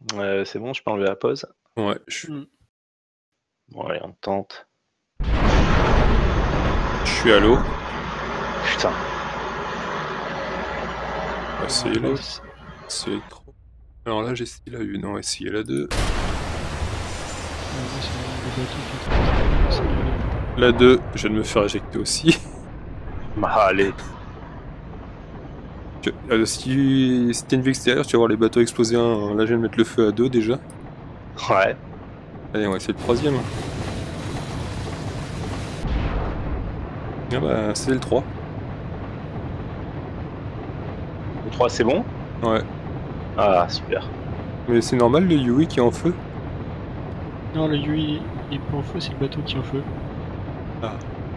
C'est bon, je peux enlever la pause? Ouais, je suis Bon allez, on tente. à l'eau. Putain. Ah, c'est l'autre. C'est électro. Alors là, j'ai la 1. Non, essayer la 2. La 2, je viens de me faire éjecter aussi. Bah allez. Si t'es une vue extérieure, tu vas voir les bateaux exploser un. Là, je viens de mettre le feu à 2 déjà. Ouais. Allez, on va essayer le 3ème. Ah bah, c'est le 3. Le 3 c'est bon? Ouais. Ah super. Mais c'est normal le Yui qui est en feu? Non, le Yui il est pas en feu, c'est le bateau qui est en feu. Ah.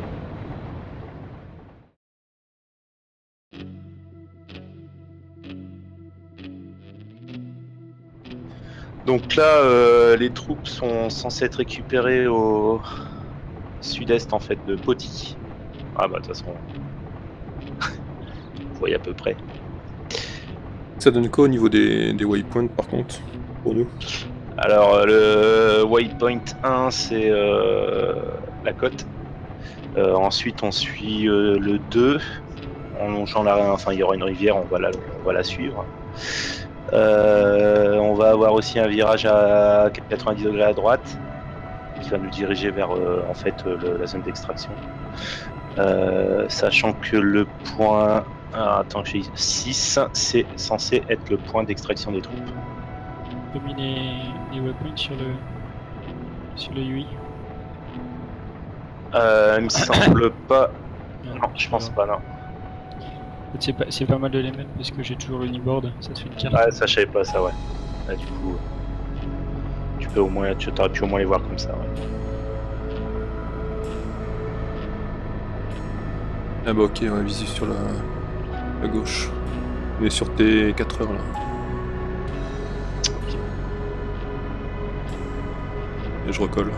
Donc là, les troupes sont censées être récupérées au sud-est en fait de Poti. Ah bah de toute façon, vous voyez à peu près. Ça donne quoi au niveau des waypoints par contre, pour nous? Alors le waypoint 1 c'est la côte. Ensuite on suit le 2 en longeant la... Enfin il y aura une rivière, on va la suivre. On va avoir aussi un virage à 90 degrés à droite qui va nous diriger vers en fait la zone d'extraction. Sachant que le point attends que j'ai 6 c'est censé être le point d'extraction des troupes. On peut miner les waypoints sur le Yui. Il me semble pas. Non, je pense pas, non. En fait, c'est pas mal de les mettre parce que j'ai toujours le kneeboard, ça te fait une carte. Ouais, ça je savais pas ça, ouais. Là, du coup, tu peux au moins, tu aurais pu au moins les voir comme ça, ouais. Ah bah ok, on va viser sur la gauche. On est sur tes 4 heures là. Ok. Et je recolle.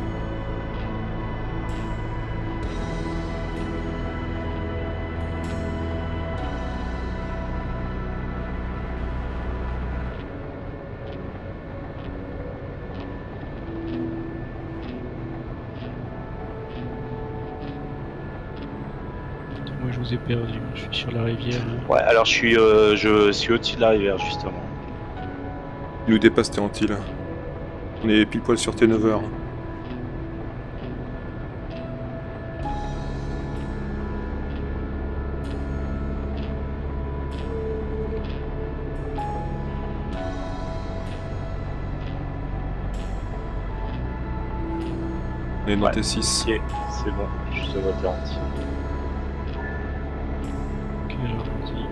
Moi je vous ai perdu, je suis sur la rivière. Ouais, alors je suis au-dessus de la rivière justement. Il nous dépasse tes antilles là. On est pile poil sur tes 9 heures. On est dans Ouais. tes 6. Ok, c'est bon, je te vois garanti. Ok, alors vas-y.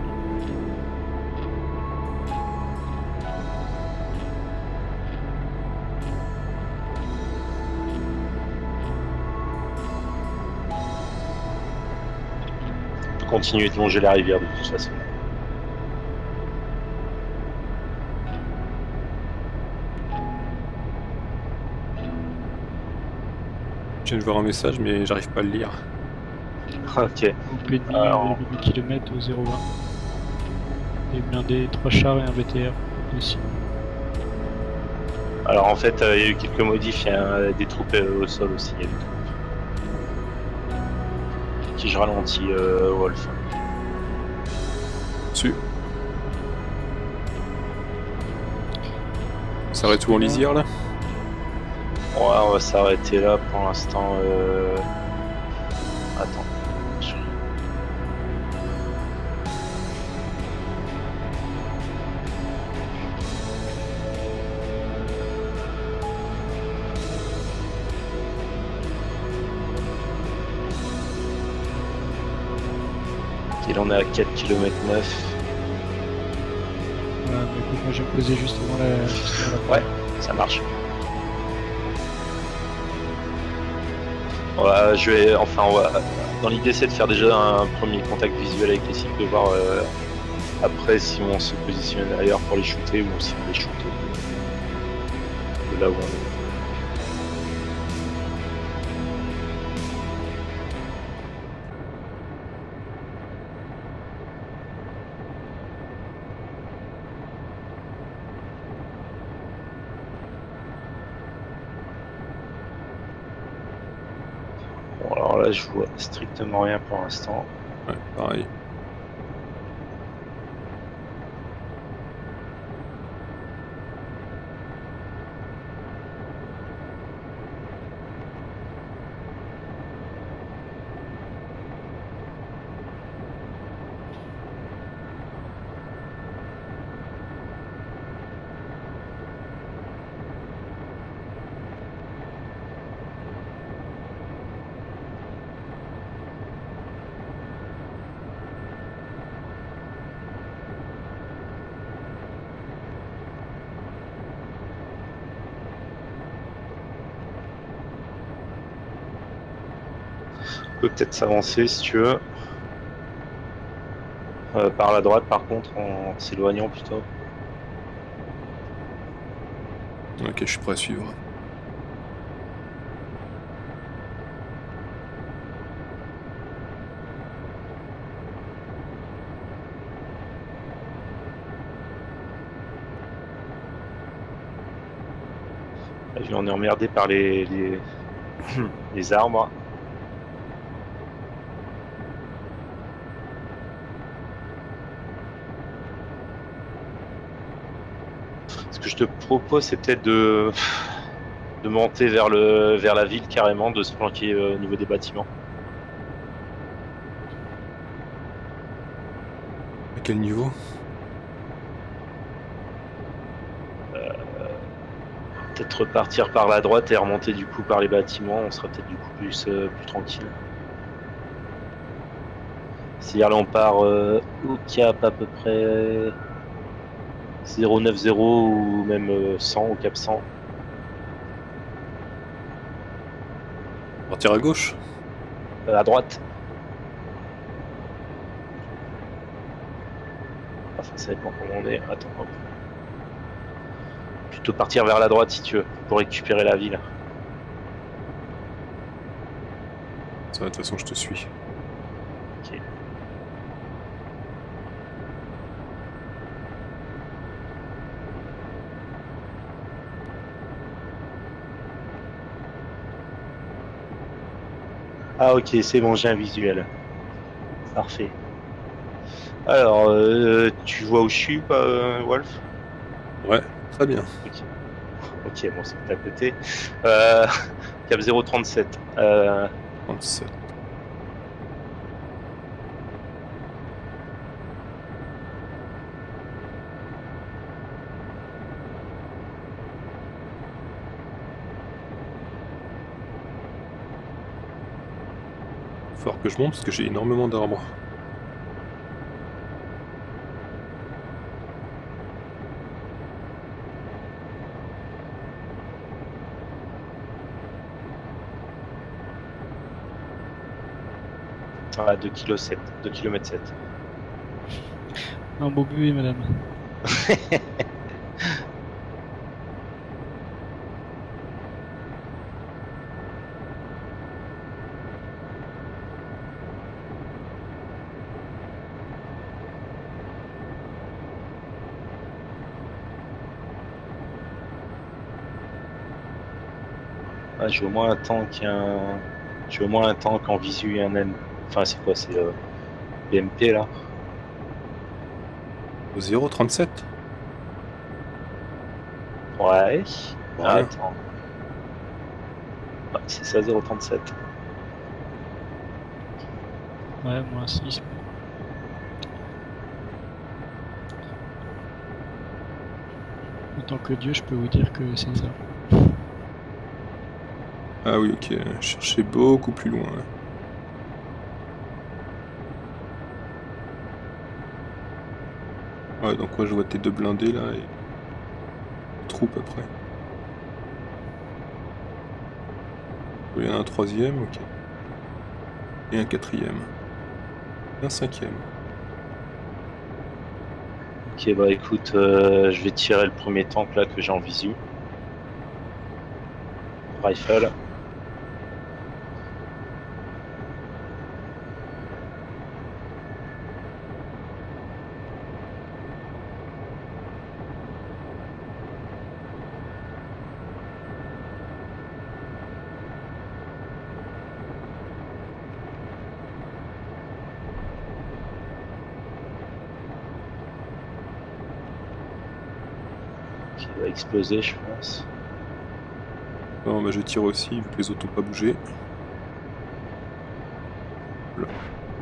On peut continuer de longer la rivière de toute façon. Je viens de voir un message mais j'arrive pas à le lire. Ok. Groupe ennemi, 1,8 km au 0,20. Des blindés, 3 chars et un VTR aussi. Alors en fait, il y a eu quelques modifs, il y a des troupes au sol aussi. Il y a des troupes. Qui je ralentis, Wolf. Dessus. On s'arrête où en lisière là? Ouais, on va s'arrêter là pour l'instant. Attends. Il en est à 4 km 9. Voilà, mais écoute, moi je vais me poser juste devant la Ouais, ça marche. Dans l'idée, c'est de faire déjà un premier contact visuel avec les cibles, de voir après si on se positionne ailleurs pour les shooter ou si on les shoot de là où on est. Alors là, je vois strictement rien pour l'instant. Ouais, pareil. On peut peut-être s'avancer si tu veux. Par la droite, par contre, en s'éloignant plutôt. Ok, je suis prêt à suivre. Là, on est emmerdé par les les arbres. Ce que je te propose, c'est peut-être de monter vers la ville carrément, de se planquer au niveau des bâtiments. À quel niveau? Peut-être repartir par la droite et remonter du coup par les bâtiments, on sera peut-être du coup plus tranquille. Si là on part au cap à peu près 090 ou même 100 au cap 100. Partir à gauche? À droite. Enfin, ça dépend comment on est. Attends, hop. Plutôt partir vers la droite si tu veux, pour récupérer la ville. Ça va, de toute façon, je te suis. Ok. Ah ok, c'est bon, j'ai un visuel. Parfait. Alors, tu vois où je suis, Wolf? Ouais, très bien. Ok. Ok, bon, c'est à côté. Cap 037. 37. Faut falloir que je monte parce que j'ai énormément d'arbres. À 2 km 7. 2 km 7. Un beau bébé, madame. Ah, j'ai au moins un tank j'ai au moins un tank en visu et un M. Enfin, c'est quoi? C'est BMP là? Au 0,37? Ouais. Bon, Ah, rien. attends. Ouais, c'est ça, 0,37. Ouais, moi aussi. Autant que Dieu, je peux vous dire que c'est ça. Ah oui, ok. Je cherchais beaucoup plus loin. Là. Ouais, donc ouais, je vois tes deux blindés là et troupes après. Il y en a un troisième, ok. Et un quatrième. Et un cinquième. Ok, bah écoute, je vais tirer le premier tank là que j'ai en visu. Rifle. qui va exploser, je pense. Non, bah je tire aussi, vu que les autres n'ont pas bougé. Voilà.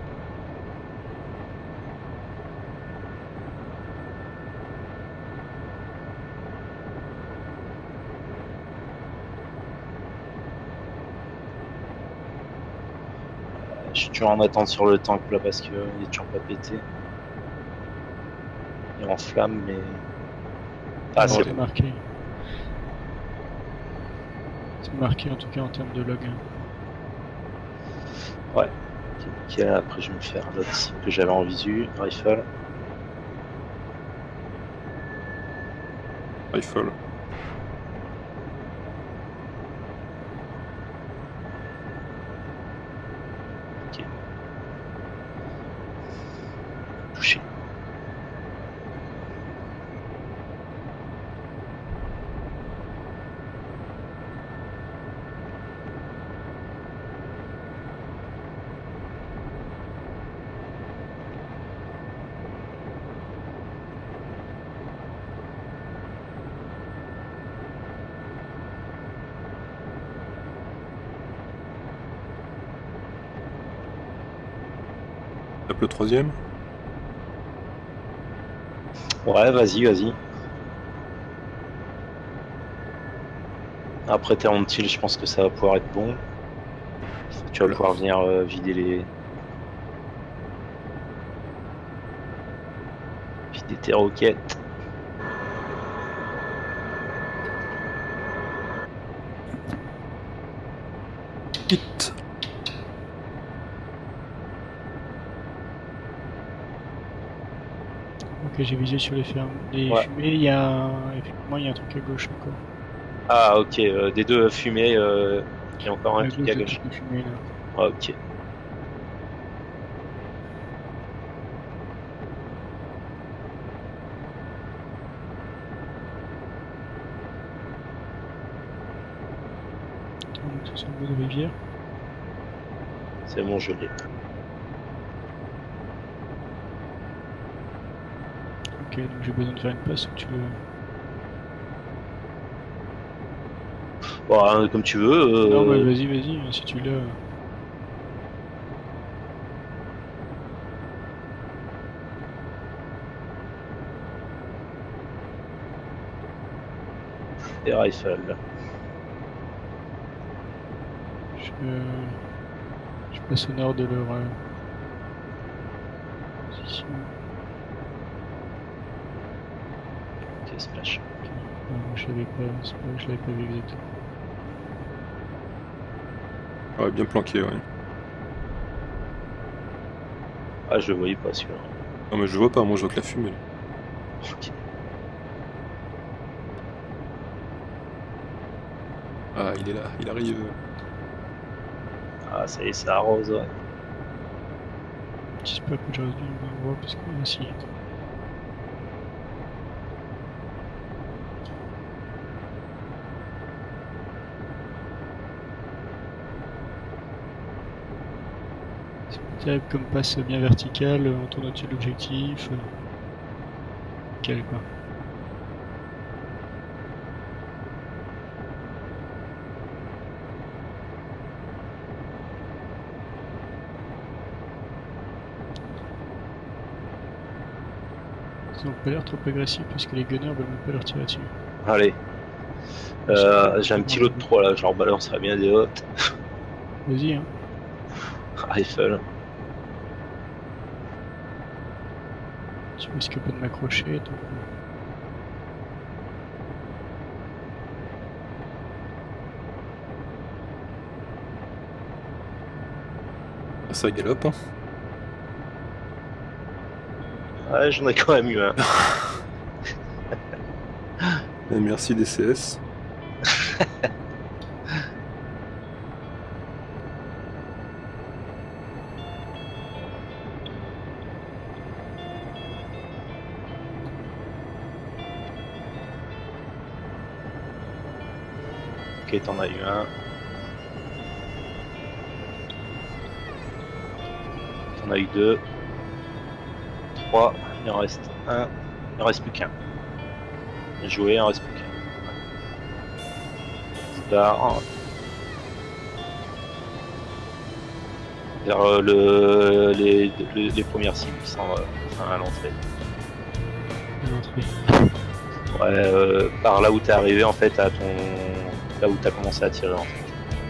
Je suis toujours en attente sur le tank là parce qu'il est toujours pas pété. Il est en flamme, mais. Ah, Non, c'est c'est bon. marqué. C'est marqué en tout cas en termes de log. Ouais. Ok, nickel. Après, je vais me faire l'autre cible que j'avais en visu. Rifle. Rifle. Ok. Touché. Tape le troisième. Ouais, vas-y, vas-y. Après, t'es en tilt, je pense que ça va pouvoir être bon. Tu vas Voilà. pouvoir venir vider tes roquettes. Hit. Ok, j'ai visé sur les fermes. Les Ouais. fumées, il y a effectivement il y a un truc à gauche encore. Ah, ok. Des deux fumées, il y a encore un truc à le gauche. truc de fumée là. Ah, ok. Attends, donc c'est sur le bout de rivière. C'est bon, je l'ai. Ok, donc j'ai besoin de faire une passe ou tu veux. Bon, comme tu veux. Non, mais vas-y, si tu l'as. Des rifles. Je passe au nord de leur position. Ok, splash. Non, je savais pas, c'est pas, je l'avais pas vu exactement. Ouais, bien planqué, ouais. Ah, je le voyais pas celui-là. Non, mais je vois pas, moi je vois que la fumée. Là. Ok. Ah, il est là, il arrive. Ah, ça y est, ça arrose, ouais. J'espère que j'aurais dû me voir parce que là, si. C'est pas terrible comme passe bien verticale, on tourne au-dessus de l'objectif. Nickel quoi. Ils ont pas l'air trop agressifs parce que les gunners veulent même pas leur tirer dessus. Allez. J'ai un petit lot de 3 là, je leur balancerai bien des hottes. Vas-y hein. Rifle. Tu risques pas de m'accrocher donc. Ah, ça galope, hein. Ouais, j'en ai quand même eu un. Et merci DCS. Ok, t'en as eu un. T'en as eu 2. 3. Il en reste un. Il en reste plus qu'un. Jouer, un respect. Star. Vers les premières cibles sans, à l'entrée. Ouais, par là où t'es arrivé en fait, à là où t'as commencé à tirer en fait.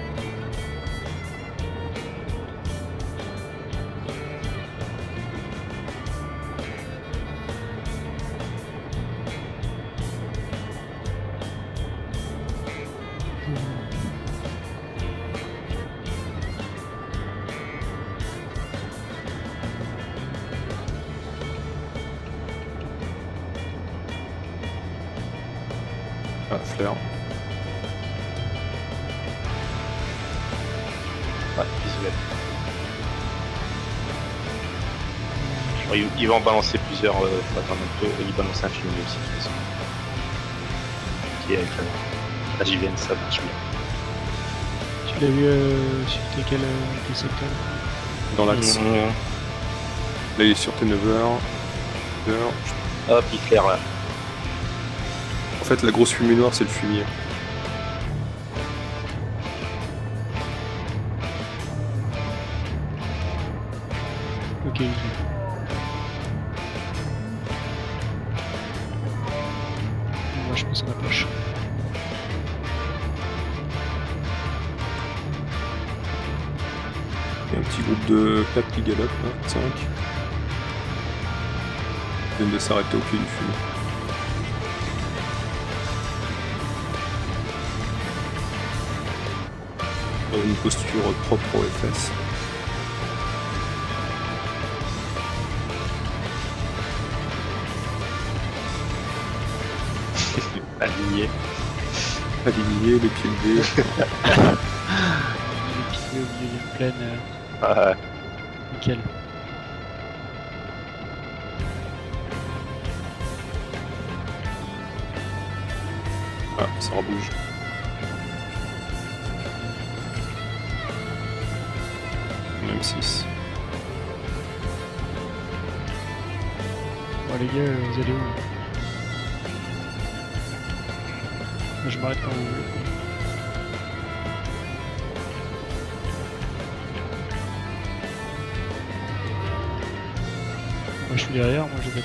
Ah, flare. Ouais, visuel. Ils vont en balancer plusieurs fois quand même. Ils balancent un film aussi de toute façon. Qui est avec la JVN, ça marche bien. Tu l'as vu sur quel secteur? Dans l'axe. Là, il est sur T9h. Hop, il claire là. En fait, la grosse fumée noire, c'est le fumier. Ok, moi je pense à la poche. Il y a un petit groupe de 4 qui galopent, là, 5. Ils viennent de s'arrêter au pied du fumier. Dans une posture propre aux fesses. Aligné. Aligné, les pieds levés. Les pieds au milieu d'une plaine. Ah, Nickel. Ah, ça rebouge. Même 6. Bon les gars, vous allez où? Moi je m'arrête quand vous voulez. Moi je suis derrière, moi je vais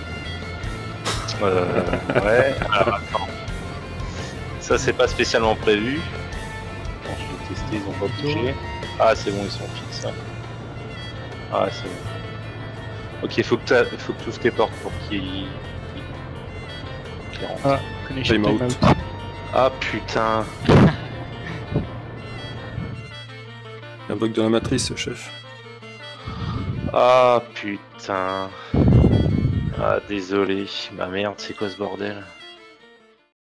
être prêt. ouais. Alors, attends. Ça c'est pas spécialement prévu. Bon, je vais tester, ils ont pas bougé. Ah c'est bon, ils sont fixes. Hein. Ah c'est bon. Ok, faut que tu ouvres tes portes pour qu'ils rentrent. Ah, connection Time out. out. Ah putain. Il y a un bug dans la matrice, chef. Ah putain. Ah désolé. Bah merde, c'est quoi ce bordel?